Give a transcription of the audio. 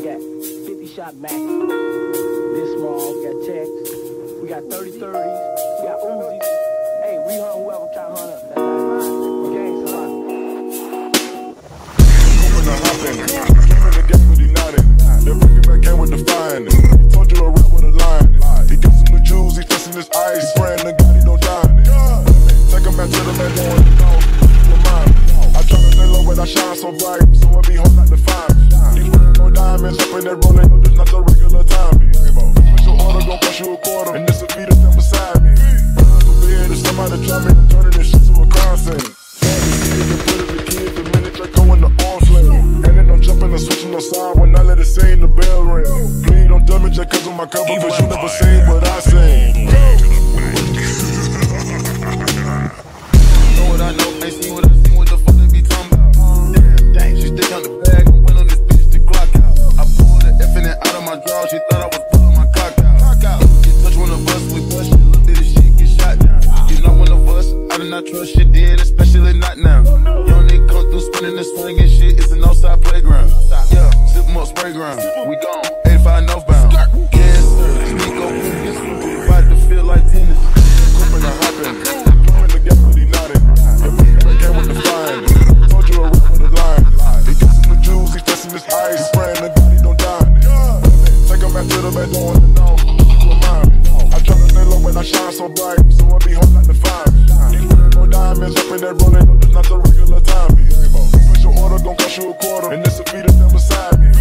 got 50 shot Mac. This small, we got checks. We got 30-30s. We got Uzis. Hey, we hunt whoever try to hunt us. That's fine. Gang, son. Coming to hopping. Came in the game with United. That bringing back came with the fine. He told you a rap with a line. He got some new jewels, he testing his ice. He praying to God he don't die. Take him back to the man going down. I try to stay low, but I shine so bright, so I be hard not to find. These wearing no diamonds, up in that rolling, no, this not the regular time. Special order, gon' cost you a quarter, and this will be the thing beside me. Forbid if somebody try me, I'm turning this shit to a crime scene. The put of the kid, the minute they go in the arms lane. And then I'm jumping and switching on side when I let it sing the bell ring. Please don't tell me just cause of my cover, cause you never seen what I seen. Know what I know, ain't seen what I seen, what the fuck they be talking about. Damn, she stick on the bag and went on this bitch to clock out. I pulled the infinite out of my draw, she thought I was pulling my cock out. You touch one of us, we bust, she looked at the shit, get shot down. You know one of us, I do not trust shit did, especially not now. Young nigga come through spinning and swinging shit, it's an outside playground. Yeah, zip 'em up, spray ground, we gone, 85 northbound. Yes, sir, sneak over, get swooped, about to feel like tennis. Coming to hopping, coming to get with United. Came with the fine, told you a rap with a line. He got some new jewels, he testing his ice. He praying to God he don't die. Take him back to the bed, don't wanna know. You remind me. I try to stay low, but I shine so bright, so I be hard not to find. These wearing no diamonds, up in that rolling, no, this not the regular time. Special order, gon' cost you a quarter, and this will be the thing beside me.